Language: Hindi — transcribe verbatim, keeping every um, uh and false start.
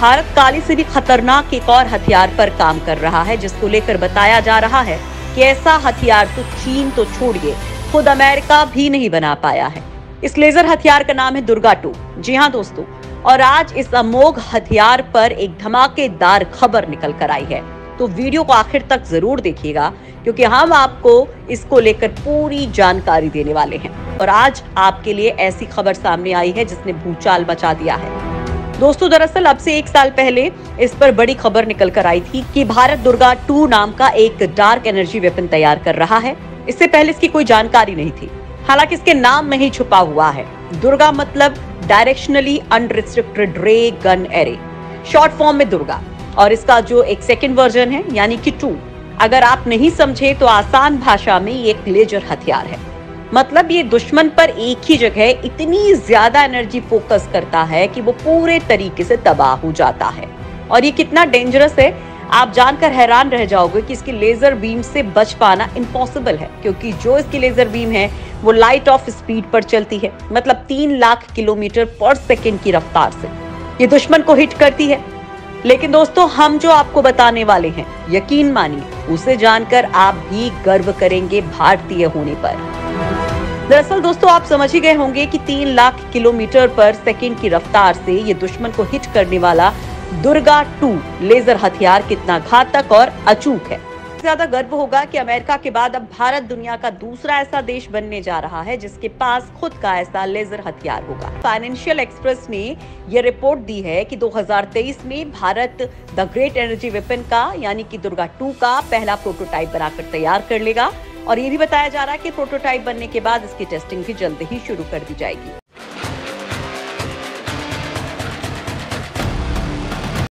भारत काली से भी खतरनाक एक और हथियार पर काम कर रहा है, जिसको लेकर बताया जा रहा है कि ऐसा हथियार तो चीन तो छोड़िए, खुद अमेरिका भी नहीं बना पाया है। इस लेजर हथियार का नाम है दुर्गा टू। जी हाँ दोस्तों, और आज इस अमोघ हथियार पर एक धमाकेदार खबर निकल कर आई है, तो वीडियो को आखिर तक जरूर देखिएगा, क्योंकि हम आपको इसको लेकर पूरी जानकारी देने वाले हैं। और आज आपके लिए ऐसी खबर सामने आई है जिसने भूचाल मचा दिया है। दोस्तों, दरअसल अब से एक साल पहले इस पर बड़ी खबर निकल कर आई थी कि भारत दुर्गा टू नाम का एक डार्क एनर्जी वेपन तैयार कर रहा है। इससे पहले इसकी कोई जानकारी नहीं थी, हालांकि इसके नाम में ही छुपा हुआ है। दुर्गा मतलब directionally unrestricted ray gun array, short form में दुर्गा। और इसका जो एक सेकेंड वर्जन है यानी कि टू, अगर आप नहीं समझे तो आसान भाषा में ये एक लेजर हथियार है। मतलब ये दुश्मन पर एक ही जगह इतनी ज्यादा एनर्जी फोकस करता है कि वो पूरे तरीके से तबाह हो जाता है। और ये कितना डेंजरस है आप जानकर हैरान रह जाओगे कि इसकी लेजर बीम से बच पाना इम्पॉसिबल है, क्योंकि जो इसकी लेजर बीम है वो लाइट ऑफ स्पीड पर चलती है, मतलब तीन लाख किलोमीटर पर सेकेंड की रफ्तार से ये दुश्मन को हिट करती है। लेकिन दोस्तों, हम जो आपको बताने वाले हैं, यकीन मानिए उसे जानकर आप भी गर्व करेंगे भारतीय होने पर। दरअसल दोस्तों, आप समझ ही गए होंगे कि तीन लाख किलोमीटर पर सेकंड की रफ्तार से ये दुश्मन को हिट करने वाला दुर्गा टू लेजर हथियार कितना घातक और अचूक है। ज्यादा गर्व होगा कि अमेरिका के बाद अब भारत दुनिया का दूसरा ऐसा देश बनने जा रहा है जिसके पास खुद का ऐसा लेजर हथियार होगा। फाइनेंशियल एक्सप्रेस ने यह रिपोर्ट दी है कि दो हज़ार तेईस में Bharat the great energy weapon का यानी कि दुर्गा टू का पहला प्रोटोटाइप बनाकर तैयार कर लेगा। और ये भी बताया जा रहा है कि प्रोटोटाइप बनने के बाद इसकी टेस्टिंग भी जल्द ही शुरू कर दी जाएगी।